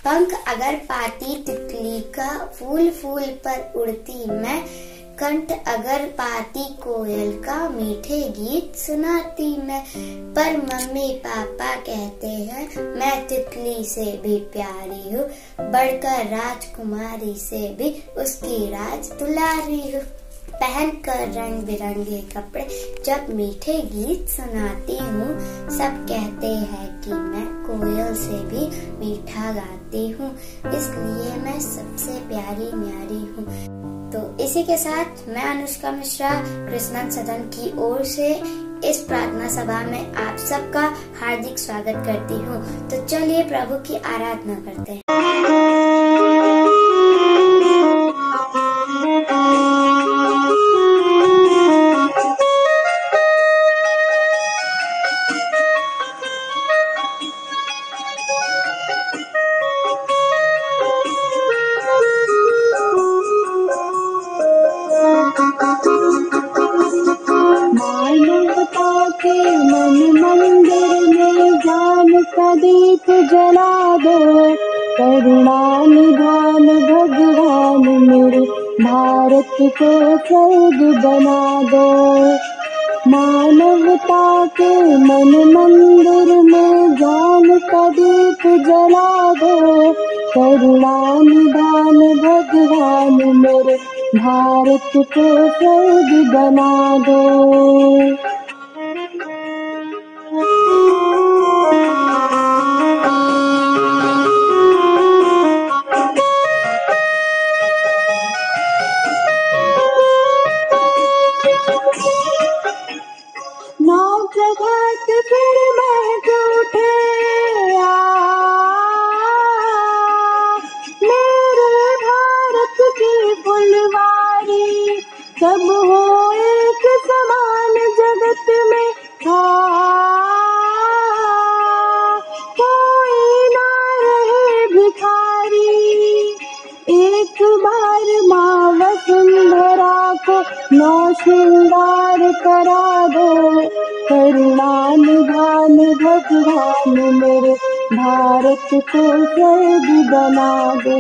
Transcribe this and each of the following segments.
पंख अगर पाती तितली का, फूल फूल पर उड़ती मैं। कंठ अगर पाती कोयल का, मीठे गीत सुनाती मैं। पर मम्मी पापा कहते हैं मैं तितली से भी प्यारी हूँ, बढ़कर राजकुमारी से भी उसकी राज दुलारी हूँ। पहनकर रंग बिरंगे कपड़े जब मीठे गीत सुनाती हूँ, सब कहते हैं कि मैं कोयल से भी मीठा गाती हूँ, इसलिए मैं सबसे प्यारी न्यारी हूँ। तो इसी के साथ मैं अनुष्का मिश्रा क्रिसमस सदन की ओर से इस प्रार्थना सभा में आप सबका हार्दिक स्वागत करती हूँ। तो चलिए प्रभु की आराधना करते हैं। मन मंदिर में ज्ञान का दीप जला दो, करुणा निधान भगवान मेरे भारत को स्वर्ग बना दो। मानवता के मन मंदिर में ज्ञान का दीप जला दो, करुणा निधान भगवान मेरे भारत को स्वर्ग बना दो। प्रभात फिर महक उठे मेरे भारत की फुलवारी, सब हो एक समान जगत में कोई ना रहे भिखारी। एक बार माँ वसुंधरा को नौ श्रृंगार करा दो, करुणा निधान भगवान मेरे भारत को स्वर्ग बना दो।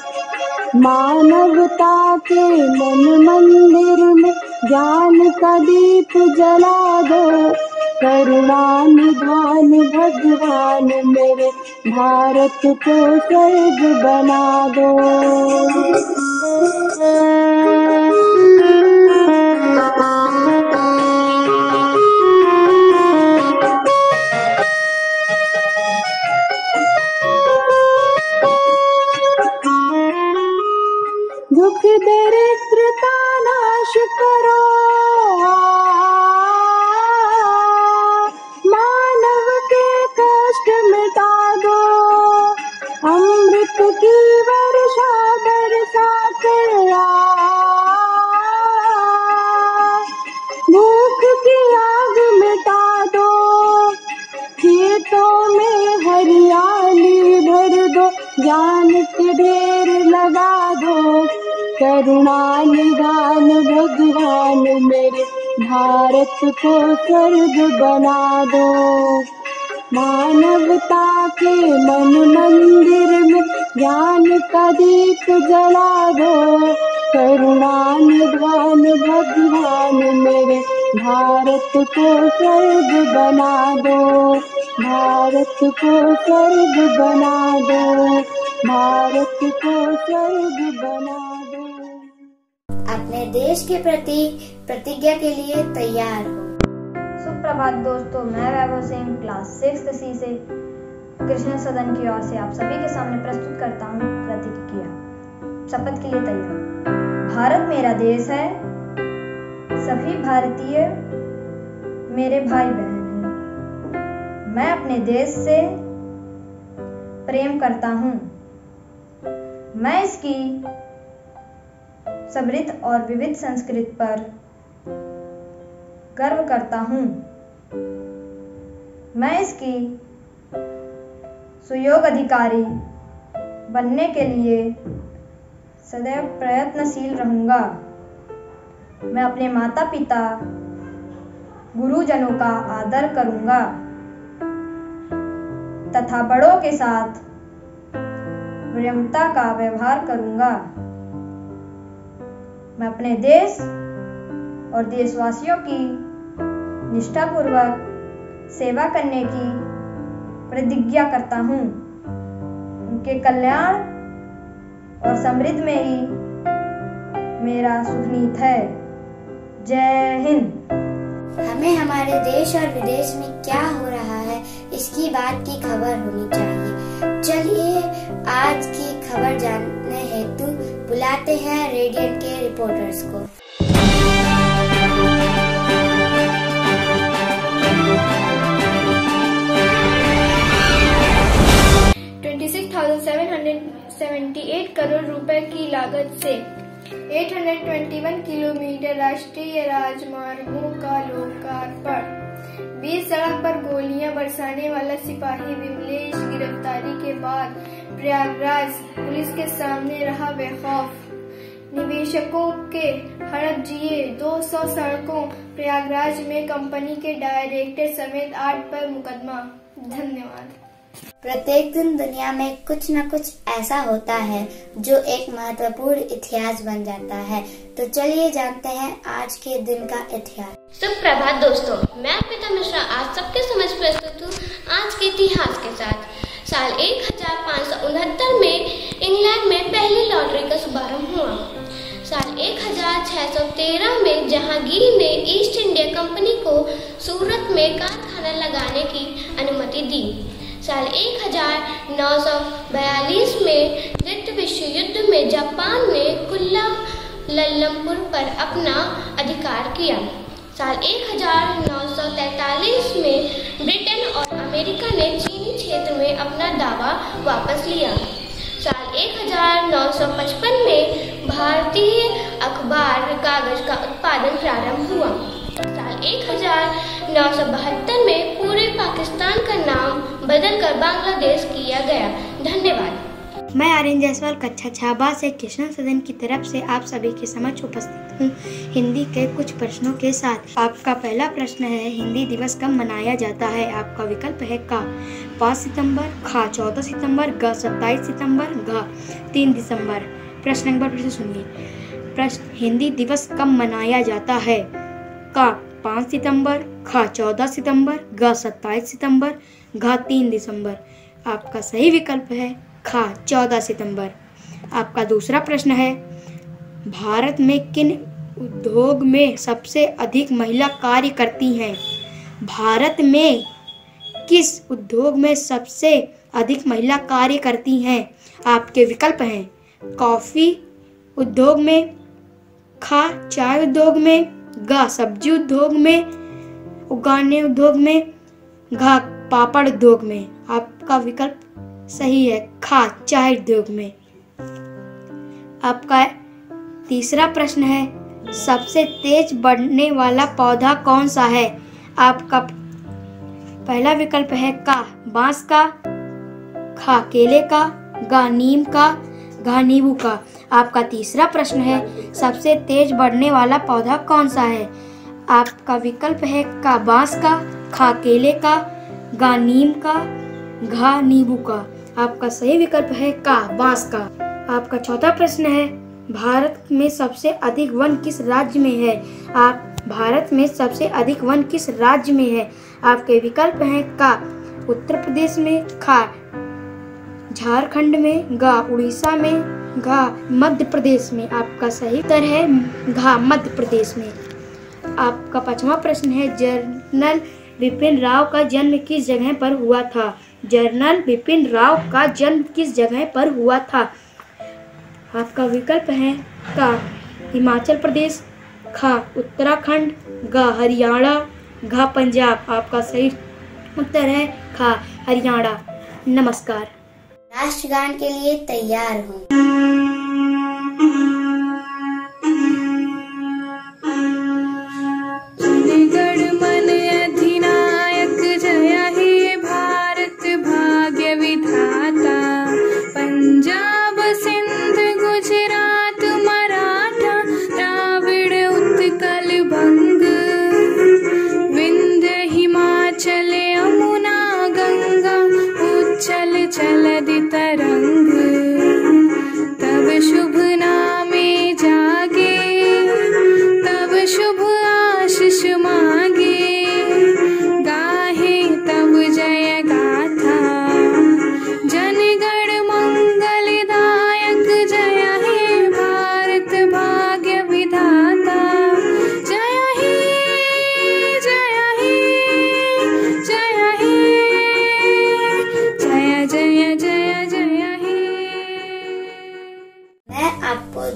मानवता के मन मंदिर में ज्ञान का दीप जला दो, करुणा निधान भगवान मेरे भारत को स्वर्ग बना दो। दुख दरिद्रता नाश करो, मानव के कष्ट मिटा दो। अमृत की वर्षा बरसा कर भूख की आग मिटा दो। खेतों में हरियाली भर दो, ज्ञान के ढेर लगा दो, करुणा निधान भगवान मेरे भारत को स्वर्ग बना दो। मानवता के मन मंदिर में ज्ञान का दीप जला दो, करुणा निधान भगवान मेरे भारत को स्वर्ग बना दो। भारत को स्वर्ग बना दो, भारत को स्वर्ग बना दो। अपने देश के प्रति प्रतिज्ञा के लिए तैयार हो। सुप्रभात दोस्तों, मैं वैभव सिंह क्लास 6 सी से कृष्ण सदन की ओर से आप सभी के सामने प्रस्तुत करता हूँ प्रतिज्ञा। शपथ के लिए तैयार। भारत मेरा देश है, सभी भारतीय मेरे भाई बहन हैं। मैं अपने देश से प्रेम करता हूँ। मैं इसकी समृद्ध और विविध संस्कृति पर गर्व करता हूँ। मैं इसकी सुयोग्य अधिकारी बनने के लिए सदैव प्रयत्नशील रहूंगा। मैं अपने माता पिता गुरुजनों का आदर करूंगा तथा बड़ों के साथ विनम्रता का व्यवहार करूंगा। मैं अपने देश और देशवासियों की निष्ठापूर्वक सेवा करने की प्रतिज्ञा करता हूँ। उनके कल्याण और समृद्धि में ही मेरा सुखनीत है। जय हिंद। हमें हमारे देश और विदेश में क्या हो रहा है इसकी बात की खबर होनी चाहिए। चलिए आज की खबर जानने हेतु बुलाते हैं रेडियंट के रिपोर्टर्स को। $26,778 करोड़ रुपए की लागत से 821 किलोमीटर राष्ट्रीय राजमार्गों का लोकार्पण। 20 सड़क पर गोलियां बरसाने वाला सिपाही विमलेश गिरफ्तारी के बाद प्रयागराज पुलिस के सामने रहा बेखौफ। निवेशकों के हड़प जिए 200 सड़कों। प्रयागराज में कंपनी के डायरेक्टर समेत 8 पर मुकदमा। धन्यवाद। प्रत्येक दिन दुनिया में कुछ न कुछ ऐसा होता है जो एक महत्वपूर्ण इतिहास बन जाता है। तो चलिए जानते हैं आज के दिन का इतिहास। सुप्रभात दोस्तों, मैं अर्पिता मिश्रा आज सबके समझ प्रस्तुत हूँ आज के इतिहास के साथ। साल 1569 में इंग्लैंड में पहली लॉटरी का शुभारंभ हुआ। साल 1613 में जहांगीर ने ईस्ट इंडिया कंपनी को सूरत में कारखाना लगाने की अनुमति दी। साल 1942 में द्वितीय विश्व युद्ध में जापान ने कुल्ला लम्पुर पर अपना अधिकार किया। साल 1943 में ब्रिटेन और अमेरिका ने चीनी क्षेत्र में अपना दावा वापस लिया। साल 1955 में भारतीय अखबार कागज का उत्पादन प्रारंभ हुआ। साल 1972 में पूरे पाकिस्तान का नाम बदलकर बांग्लादेश किया गया। धन्यवाद। मैं आर्यन जायसवाल कक्षा 6 से किशन सदन की तरफ से आप सभी के समक्ष उपस्थित हूँ हिंदी के कुछ प्रश्नों के साथ। आपका पहला प्रश्न है, हिंदी दिवस कब मनाया जाता है? आपका विकल्प है का 5 सितंबर, खा 14 सितंबर, ग 27 सितंबर, घ 3 दिसंबर। प्रश्न नंबर फिर से सुनिए। प्रश्न, हिंदी दिवस कब मनाया जाता है? का 5 सितंबर, खा 14 सितंबर, ग 27 सितंबर, घ 3 दिसंबर। आपका सही विकल्प है खा 14 सितंबर। आपका दूसरा प्रश्न है, भारत में किन उद्योग में सबसे अधिक महिला कार्य करती हैं? भारत में किस उद्योग में सबसे अधिक महिला कार्य करती हैं? आपके विकल्प हैं कॉफी उद्योग में, खा चाय उद्योग में, ग सब्जी उद्योग में, उगाने उद्योग में, घ पापड़ उद्योग में। आपका विकल्प सही है खा चाय उद्योग में। आपका तीसरा प्रश्न है, सबसे तेज बढ़ने वाला पौधा कौन सा है? आपका पहला विकल्प है का बांस का, खा केले का, ग नीम का, घ नींबू का। आपका तीसरा प्रश्न है, सबसे तेज बढ़ने वाला पौधा कौन सा है? आपका विकल्प है का बांस का, खा केले का, ग नीम का, घ नींबू का। आपका सही विकल्प है का बांस का। आपका चौथा प्रश्न है, भारत में सबसे अधिक वन किस राज्य में है? भारत में सबसे अधिक वन किस राज्य में है? आपके विकल्प हैं का उत्तर प्रदेश में, खा झारखंड में, ग उड़ीसा में, घ मध्य प्रदेश में। आपका सही उत्तर है घ मध्य प्रदेश में। आपका पांचवा प्रश्न है, जनरल बिपिन राव का जन्म किस जगह पर हुआ था? जनरल बिपिन राव का जन्म किस जगह पर हुआ था? आपका विकल्प है का हिमाचल प्रदेश, खा उत्तराखंड, ग हरियाणा, घ पंजाब। आपका सही उत्तर है खा हरियाणा। नमस्कार। राष्ट्रगान के लिए तैयार हूँ। चल चल तरंग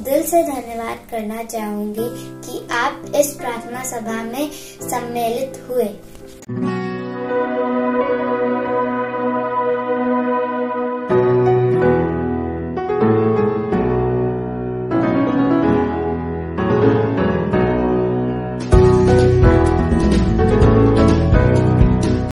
दिल से धन्यवाद करना चाहूंगी कि आप इस प्रार्थना सभा में सम्मिलित हुए।